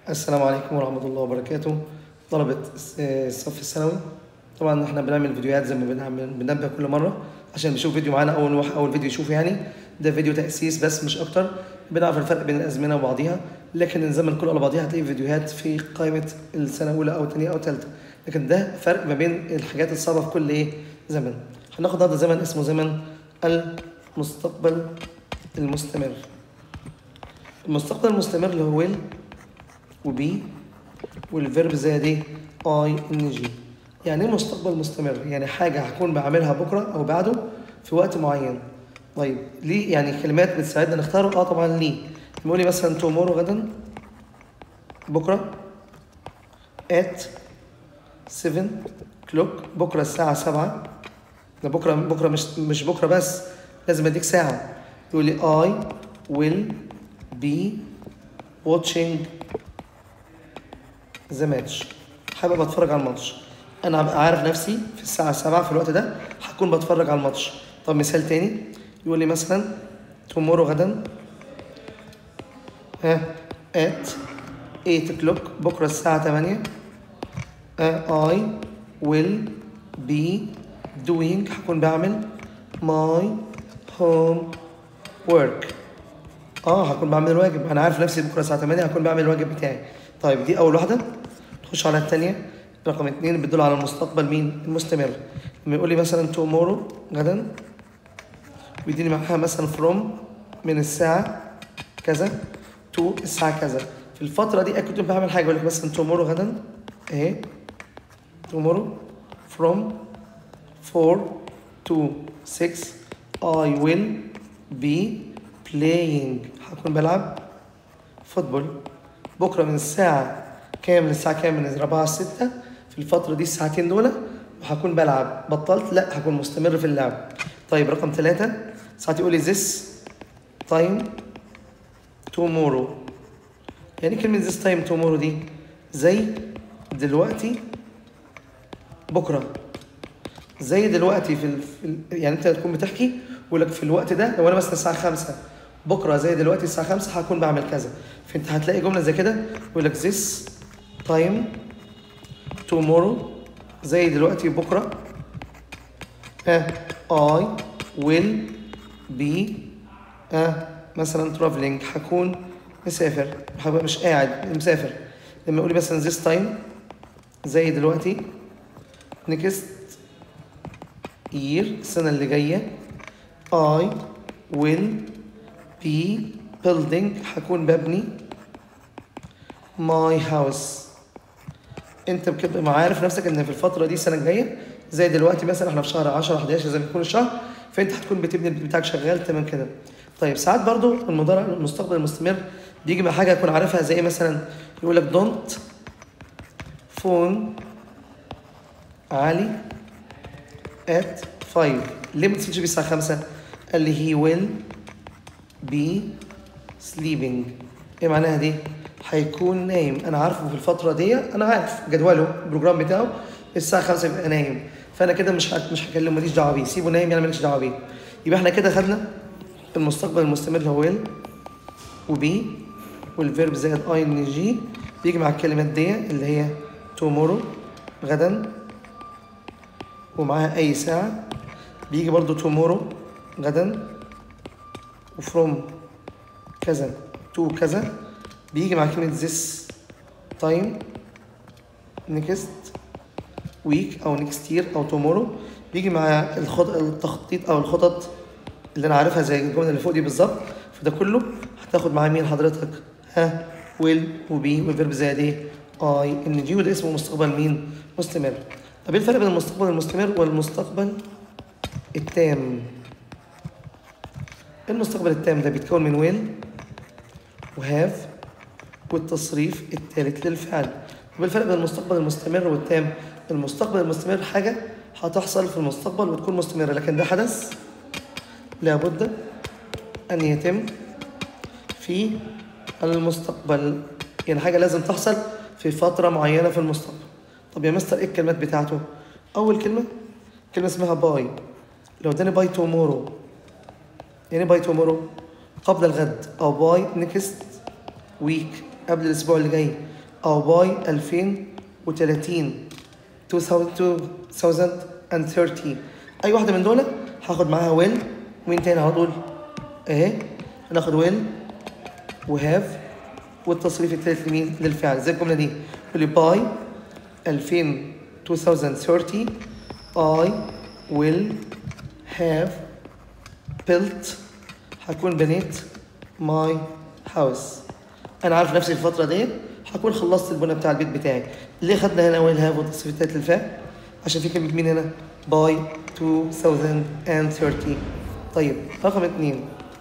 السلام عليكم ورحمة الله وبركاته. طلبة الصف الثانوي، طبعا احنا بنعمل فيديوهات زي ما بننبه كل مرة عشان نشوف فيديو معانا أول فيديو يشوفه، يعني ده فيديو تأسيس بس مش أكتر. بنعرف الفرق بين الأزمنة وبعضيها، لكن الزمن كله على بعضيها هتلاقي فيديوهات في قائمة السنة الأولى أو الثانية أو الثالثة، لكن ده فرق ما بين الحاجات الصعبة في كل زمن. هناخد هذا زمن اسمه زمن المستقبل المستمر. المستقبل المستمر اللي هو وبي والفيرب زي دي اي ان جي. يعني ايه مستقبل مستمر؟ يعني حاجه هكون بعملها بكره او بعده في وقت معين. طيب ليه يعني كلمات بتساعدنا نختاره؟ طبعا ليه. نقول لي مثلا تومورو غدا، بكره at 7 o'clock، بكره الساعه 7. ده بكره مش بكره بس، لازم اديك ساعه. يقول لي I will be watching ذا ماتش، حابب اتفرج على الماتش. انا هبقى عارف نفسي في الساعه 7 في الوقت ده هكون بتفرج على الماتش. طب مثال تاني يقول لي مثلا تومورو غدا at 8 o'clock، بكره الساعه 8. I will be doing، هكون بعمل my homework. هكون بعمل الواجب، انا عارف نفسي بكره الساعه 8 هكون بعمل الواجب بتاعي. طيب دي اول واحده. نخش على الثانيه، رقم 2 بتدل على المستقبل مين؟ المستمر. لما يقول لي مثلا تومورو غدا ويديني معاها مثلا فروم من الساعه كذا تو الساعه كذا، في الفتره دي كنت بعمل حاجه. يقول لك مثلا تومورو غدا اهي، تومورو فروم 4 to 6 I will be playing، هكون بلعب فوتبول. بكره من الساعه كام للساعه كام؟ من 4 ل 6. في الفتره دي الساعتين دول وهكون بلعب. بطلت لا، هكون مستمر في اللعب. طيب رقم 3 ساعات يقول لي this time tomorrow. يعني كلمه this time tomorrow دي زي دلوقتي بكره، زي دلوقتي يعني انت تكون بتحكي ويقول لك في الوقت ده، لو انا مثلا الساعه 5 بكره زي دلوقتي الساعه 5 هكون بعمل كذا. فانت هتلاقي جمله زي كده يقول لك this time tomorrow زي دلوقتي بكره I will be مثلا traveling، هكون مسافر، هبقى مش قاعد مسافر. لما يقول لي مثلا this time زي دلوقتي next year السنه اللي جايه I will be building، هكون ببني my house. انت بتبقى عارف نفسك ان في الفتره دي السنه الجايه زي دلوقتي مثلا احنا في شهر 10 11 زي ما يكون الشهر، فانت هتكون بتبني البيت بتاعك شغال تمام كده. طيب ساعات برضو المستقبل المستمر بيجي مع حاجه اكون عارفها، زي مثلا يقول لك don't phone علي at 5. ليه ما تتصلش بيه الساعه 5؟ قال لي he will be sleeping. ايه معناها دي؟ هيكون نايم. انا عارفه في الفتره دي، انا عارف جدوله البروجرام بتاعه الساعه 5 يبقى نايم، فانا كده مش هكلمه، ماليش دعوه بيه، سيبه نايم، يعني ماليش دعوه بيه. يبقى احنا كده خدنا المستقبل المستمر اللي هو will وبي والفيرب زائد اي ان جي بيجي مع الكلمات دي اللي هي تومورو غدا ومعاها اي ساعه. بيجي برضو تومورو غدا وفروم كذا تو كذا. بيجي مع كلمة this time next week أو next year أو tomorrow. بيجي مع التخطيط أو الخطط اللي أنا عارفها زي الجملة اللي فوق دي بالظبط. فده كله هتاخد معاه مين حضرتك؟ will وبي والفيرب زي دي I إن جي، وده اسمه مستقبل مين؟ مستمر. طب إيه الفرق بين المستقبل المستمر والمستقبل التام؟ المستقبل التام ده بيتكون من will وهاف والتصريف الثالث للفعل. وبالفرق بين المستقبل المستمر والتام، المستقبل المستمر حاجة هتحصل في المستقبل وتكون مستمرة، لكن ده حدث لابد أن يتم في المستقبل، يعني حاجة لازم تحصل في فترة معينة في المستقبل. طب يا مستر إيه الكلمات بتاعته؟ أول كلمة اسمها باي. لو اداني باي تومورو، يعني باي تومورو قبل الغد، أو باي نيكست ويك قبل الأسبوع اللي جاي. او باي 2030 2030. اي واحده من دول هاخد معاها ويل. ومين تاني على طول اهي هناخد ويل وهاف والتصريف الثالث لمين؟ للفعل. زي الجمله دي يقول لي باي 2030 I will have built هكون بنيت my house. انا عارف نفسي في الفتره دي هكون خلصت البناء بتاع البيت بتاعي. ليه خدنا هنا will have والتصريف الثالث للفعل؟ عشان في كلمه مين هنا؟ by 2030. طيب رقم 2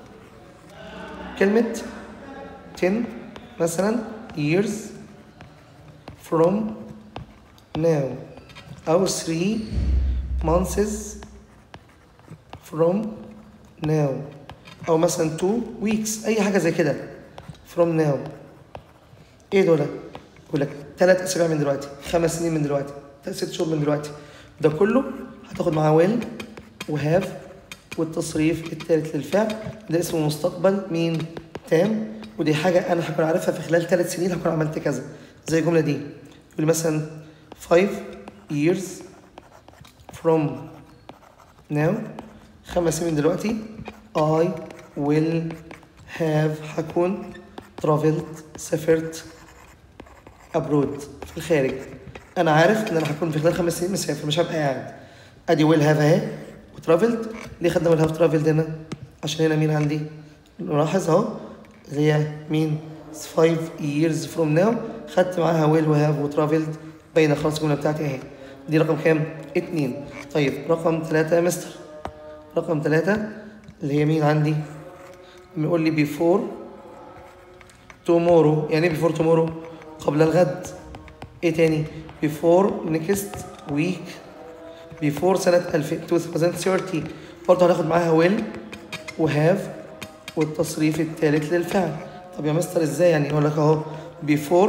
كلمه 10 مثلا years from now أو 3 months from now أو مثلا 2 weeks أي حاجة زي كده from now. إيه دول؟ يقول لك 3 أسابيع من دلوقتي، 5 سنين من دلوقتي، 6 شهور من دلوقتي. ده كله هتاخد معاه will وhave والتصريف الثالث للفعل. ده اسمه مستقبل مين؟ تام. ودي حاجة أنا هكون عارفها في خلال 3 سنين هكون عملت كذا. زي الجملة دي يقول مثلا 5 years from now 5 سنين من دلوقتي I will have هكون traveled سافرت abroad في الخارج. أنا عارف إن أنا هكون في خلال 5 سنين مسافر مش هبقى قاعد. أدي will have أهي وترافلد. ليه خدنا will have traveled هنا؟ عشان هنا مين عندي؟ نلاحظ أهو اللي هي مين؟ 5 years from now خدت معاها will وهاف وترافلد. باينه خلاص الجمله بتاعتي اهي. دي رقم كام؟ 2. طيب رقم 3 يا مستر. رقم 3 اللي هي مين عندي؟ بيقول لي before tomorrow. يعني ايه before tomorrow؟ قبل الغد. ايه تاني؟ before next week. before سنة 2030 برضه هناخد معاها will وهاف والتصريف الثالث للفعل. طب يا مستر ازاي يعني؟ اقول لك اهو before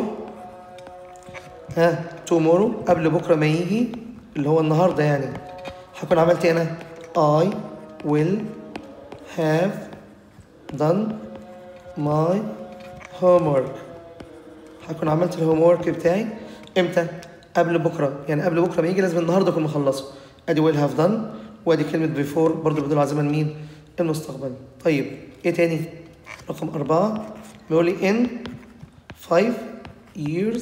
tomorrow قبل بكره ما يجي اللي هو النهارده يعني هكون عملت ايه انا؟ I will have done my homework. هكون عملت الهوم ورك بتاعي امتى؟ قبل بكره. يعني قبل بكره ما يجي لازم النهارده اكون مخلصه. ادي will have done وادي كلمه before برضه بتدل على زمن مين؟ المستقبل. طيب ايه تاني؟ رقم 4 بيقول لي in 5 years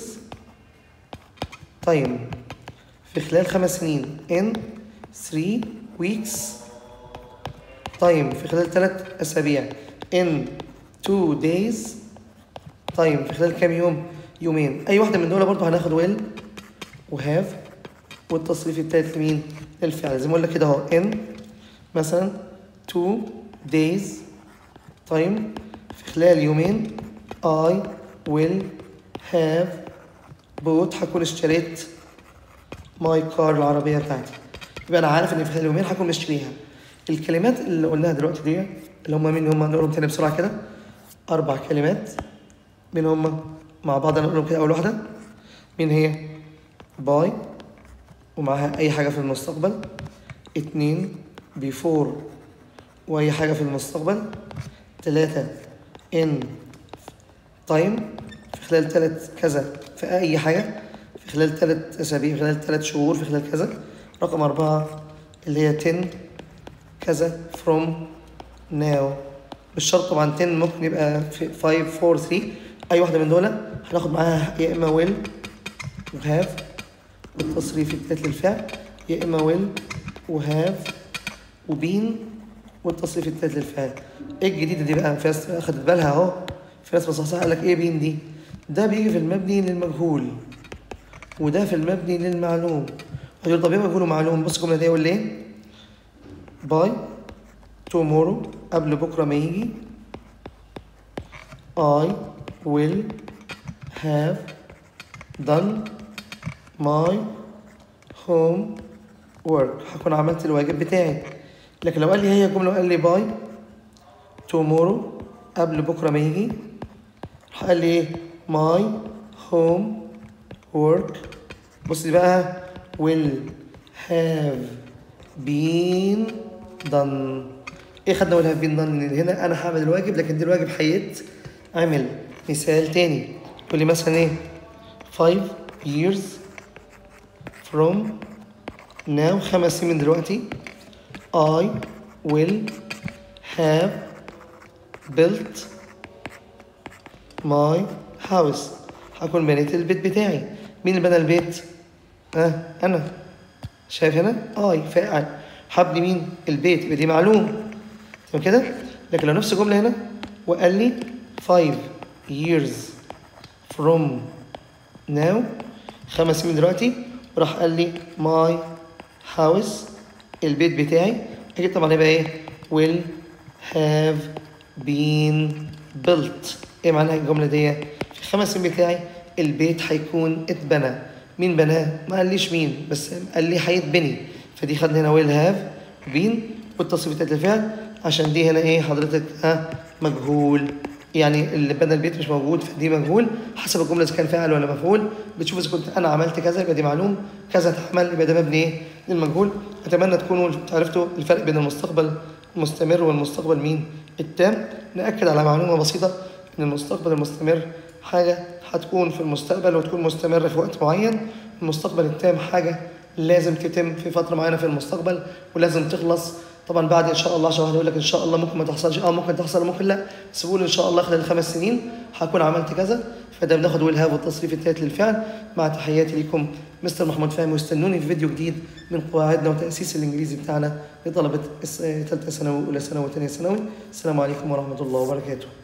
time في خلال 5 سنين in 3 weeks time في خلال 3 أسابيع in 2 days time في خلال كام يوم؟ يومين. أي واحدة من دول برضه هناخد will وهاف والتصريف التالت لمين؟ للفعل. زي ما أقول لك كده أهو in مثلا 2 days time في خلال يومين I will have bought هكون اشتريت ماي كار العربية بتاعتي. يبقى أنا عارف إن في خلال يومين هكون مشتريها. الكلمات اللي قلناها دلوقتي دي اللي هم مين هم؟ نقولهم تاني بسرعة كده. 4 كلمات. مين هم؟ مع بعض أنا أقولهم كده. أول واحدة مين هي؟ باي ومعها أي حاجة في المستقبل. 2 before وأي حاجة في المستقبل. 3 in time في خلال 3 كذا في أي حاجة في خلال 3 أسابيع في خلال 3 شهور في خلال كذا. رقم 4 اللي هي 10 كذا from now. مش شرط طبعا 10 ممكن يبقى في 5 4 3. أي واحدة من دول هناخد معاها يا إما will وهاف والتصريف التالت للفعل يا إما will وهاف وبين والتصريف التالت للفعل. إيه الجديدة دي بقى؟ في ناس أخدت بالها أهو. في ناس بصحصح قال لك إيه بين دي؟ ده بيجي في المبني للمجهول وده في المبني للمعلوم. هتقول طب ايه مجهول ومعلوم؟ بص الجمله دي يقول ليه؟ باي tomorrow قبل بكره ما يجي I will have done my homework. هكون عملت الواجب بتاعي. لكن لو قال لي هي جمله وقال لي باي tomorrow قبل بكره ما يجي قال لي ايه؟ my homework. بص دي بقى will have been done. ايه خدنا will have been done؟ هنا انا هعمل الواجب لكن دي الواجب هيتعمل. مثال تاني يقول لي مثلا ايه؟ 5 years from now 5 سنين من دلوقتي I will have built my house. هكون بنيت البيت بتاعي. مين اللي بنى البيت؟ أنا. شايف هنا؟ فاعل. هبني مين؟ البيت. يبقى دي معلوم. تمام كده؟ لكن لو نفس الجملة هنا وقال لي 5 years from now 5 سنين من دلوقتي وراح قال لي my house البيت بتاعي أكيد طبعا هيبقى إيه؟ will have been built. إيه معناها الجملة دي؟ في 5 سنين بتاعي البيت هيكون اتبنى. مين بناه؟ ما قاليش مين بس قال لي هيتبني. فدي خدنا هنا will have been والتصريف بتاعت الفعل عشان دي هنا إيه حضرتك؟ مجهول. يعني اللي بنى البيت مش موجود فدي مجهول حسب الجمله اذا كان فاعل ولا مفعول. بتشوف اذا كنت انا عملت كذا يبقى دي معلوم، كذا اتعمل يبقى ده مبني ايه؟ للمجهول. اتمنى تكونوا عرفتوا الفرق بين المستقبل المستمر والمستقبل مين؟ التام. ناكد على معلومه بسيطه ان المستقبل المستمر حاجه هتكون في المستقبل وتكون مستمره في وقت معين. المستقبل التام حاجه لازم تتم في فتره معينه في المستقبل ولازم تخلص طبعا بعد ان شاء الله. عشان واحد يقول لك ان شاء الله ممكن ما تحصلش، ممكن تحصل ممكن لا، بس بقول ان شاء الله خلال 5 سنين هكون عملت كذا. فده بناخد ويل هاف والتصريف الثالث للفعل. مع تحياتي لكم مستر محمود فهمي، واستنوني في فيديو جديد من قواعدنا وتاسيس الانجليزي بتاعنا لطلبه ثالثه ثانوي واولى ثانوي وثانيه ثانوي. السلام عليكم ورحمه الله وبركاته.